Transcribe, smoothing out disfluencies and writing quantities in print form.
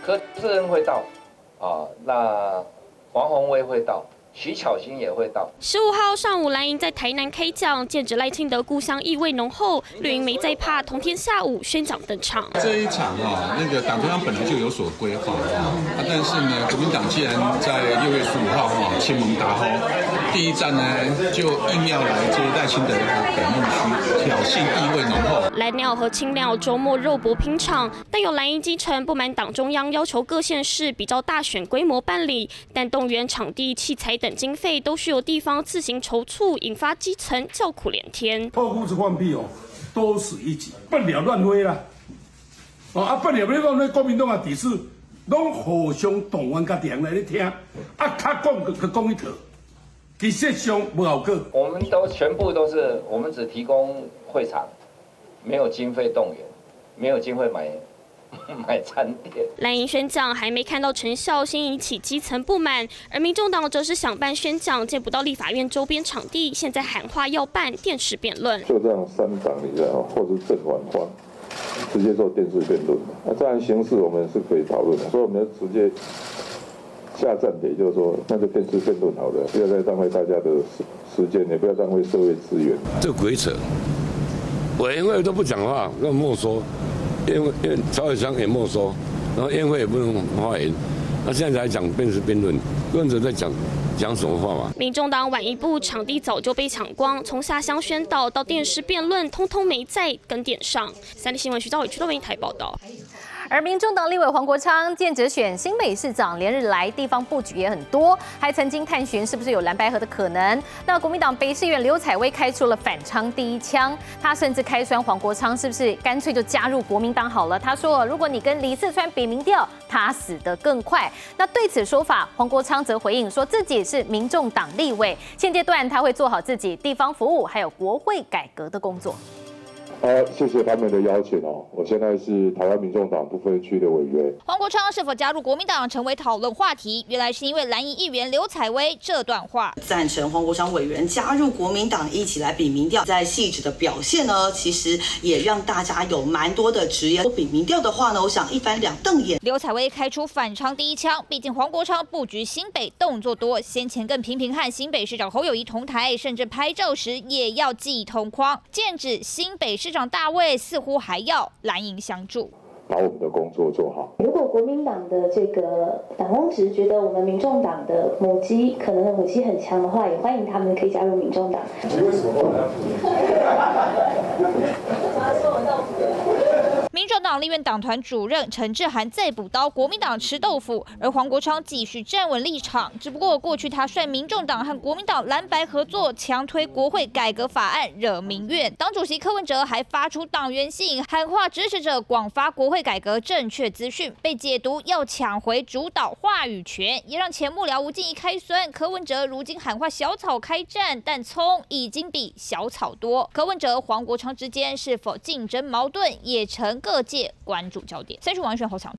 柯志恩会到，那黄鸿薇会到。 徐巧芯也会到。 15号上午，蓝营在台南开讲，剑指赖清德故乡意味浓厚。绿营没在怕，同天下午宣讲登场。 这一场那个党中央本来就有所规划但是呢，国民党既然在6月15号亲蒙达第一站呢，就硬要来接赖清德本命区，挑衅意味浓厚。 蓝鸟和青鸟周末肉搏拼场，但有蓝营基层不满党中央要求各县市比照大选规模办理，但动员场地、器材等经费都需由地方自行筹措，引发基层叫苦连天。 破裤子放屁都死一级，笨鸟乱飞啦！笨鸟要讲那国民党的底事，拢互相动员甲点来咧听，较讲佮讲一套，其实上无效果。 我们全部都是，我们只提供会场，没有经费动员，没有经费买餐点。 蓝营宣讲还没看到成效，先引起基层不满，而民众党则是想办宣讲，见不到立法院周边场地，现在喊话要办电视辩论。 就这样3党里面或是正反方直接做电视辩论，这样形式我们是可以讨论的，所以我们直接下站点，就是说那就电视辩论好了，不要再浪费大家的时间，也不要浪费社会资源。 这鬼扯，委员会都不讲话，那没收。因为曹伟强也没收，然后宴会也不能发言，那现在才讲电视辩论，论者在讲什么话嘛？ 民众党晚一步，场地早就被抢光，从下乡宣导到电视辩论，通通没在跟点上。3立新闻徐兆伟、区都为台报道。 而民众党立委黄国昌兼职选新北市长，连日来地方布局也很多，还曾经探寻是不是有蓝白合的可能。那国民党北市议员刘彩薇开出了反昌第一枪，他甚至开酸黄国昌是不是干脆就加入国民党好了？他说，如果你跟李四川比民调，他死得更快。那对此说法，黄国昌则回应说自己是民众党立委，现阶段他会做好自己地方服务还有国会改革的工作。 谢谢他们的邀请我现在是台湾民众党不分区的委员。 黄国昌是否加入国民党成为讨论话题，原来是因为蓝营议员刘彩薇这段话： 赞成黄国昌委员加入国民党一起来比民调，在细致的表现呢，其实也让大家有蛮多的质疑。比民调的话呢，我想一翻两瞪眼。 刘彩薇开出反昌第一枪，毕竟黄国昌布局新北动作多，先前更频频和新北市长侯友宜同台，甚至拍照时也要记同框，剑指新北市长大卫似乎还要蓝营相助， 把我们的工作做好。 如果国民党的这个党公职觉得我们民众党的母鸡可能的武器很强的话，也欢迎他们可以加入民众党。你为什么后来民众党立院党团主任陈志涵再补刀，国民党吃豆腐，而黄国昌继续站稳立场。只不过过去他率民众党和国民党蓝白合作，强推国会改革法案，惹民怨。党主席柯文哲还发出党员信，喊话支持者广发国会改革正确资讯，被解读要抢回主导话语权，也让前幕僚吴敬怡开酸。柯文哲如今喊话小草开战，但葱已经比小草多。柯文哲、黄国昌之间是否竞争矛盾，也成各界关注焦点。3立新闻王选侯强。